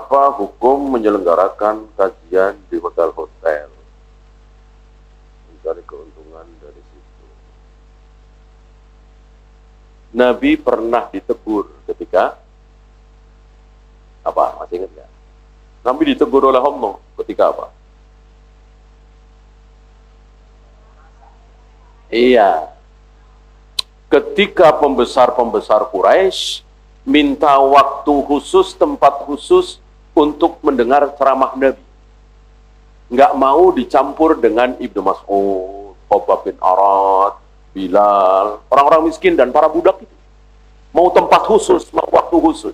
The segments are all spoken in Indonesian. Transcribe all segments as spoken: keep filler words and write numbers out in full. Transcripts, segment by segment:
Apa hukum menyelenggarakan kajian di hotel-hotel? Mencari keuntungan dari situ. Nabi pernah ditegur ketika apa? Masih ingat nggak? Nabi ditegur oleh Allah ketika apa? Iya. Ketika pembesar-pembesar Quraisy minta waktu khusus, tempat khusus untuk mendengar ceramah Nabi. Nggak mau dicampur dengan Ibnu Mas'ud, Khabbab bin Arad, Bilal, orang-orang miskin dan para budak itu. Mau tempat khusus, mau waktu khusus.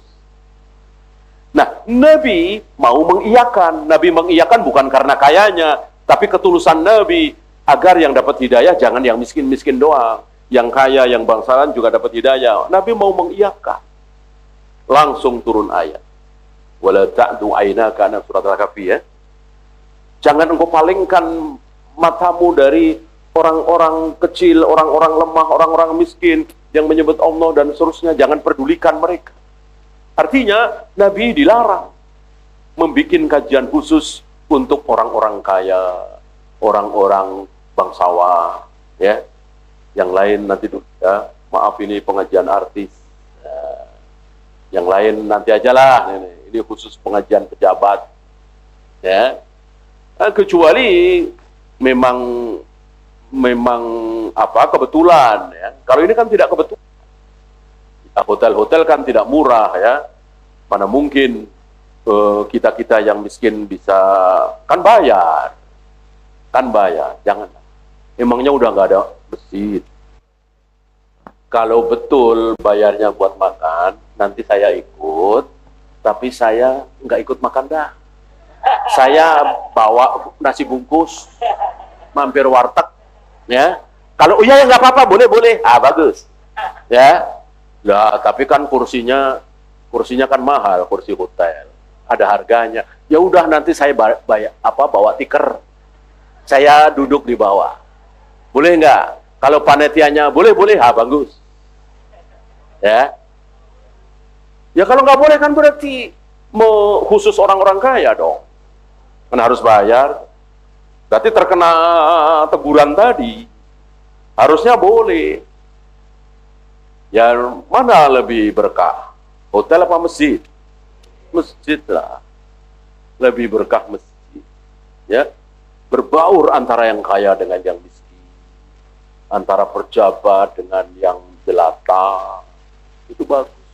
Nah, Nabi mau mengiyakan. Nabi mengiyakan bukan karena kayanya, tapi ketulusan Nabi agar yang dapat hidayah jangan yang miskin-miskin doang. Yang kaya, yang bangsawan juga dapat hidayah. Nabi mau mengiyakan. Langsung turun ayat. Wala ta'du aynaka, surat Al-Kahfi ya. Jangan engkau palingkan matamu dari orang-orang kecil, orang-orang lemah, orang-orang miskin yang menyebut Allah dan seterusnya. Jangan pedulikan mereka. Artinya Nabi dilarang membuat kajian khusus untuk orang-orang kaya, orang-orang bangsawan, ya. Yang lain nanti dulu ya, maaf ini pengajian artis. Ya. Yang lain nanti ajalah, ini, ini khusus pengajian pejabat. Ya. Nah, kecuali memang memang apa kebetulan ya. Kalau ini kan tidak kebetulan. Hotel-hotel kan tidak murah ya. Mana mungkin kita-kita uh, yang miskin bisa kan bayar. Kan bayar, jangan. Emangnya udah nggak ada masjid. Kalau betul bayarnya buat makan, nanti saya ikut, tapi saya nggak ikut makan dah. Saya bawa nasi bungkus, mampir warteg, ya. Kalau iya ya nggak apa-apa, boleh boleh. Ah bagus, ya. Lah tapi kan kursinya, kursinya kan mahal, kursi hotel, ada harganya. Ya udah nanti saya bayar apa bawa tiker, saya duduk di bawah. Boleh nggak? Kalau panitianya boleh boleh, ah bagus. Ya. Ya kalau nggak boleh kan berarti mau khusus orang-orang kaya dong. Kan harus bayar. Berarti terkena teguran tadi. Harusnya boleh. Ya mana lebih berkah? Hotel apa masjid? Masjid lah. Lebih berkah masjid. Ya. Berbaur antara yang kaya dengan yang miskin. Antara pejabat dengan yang jelata. Itu bagus.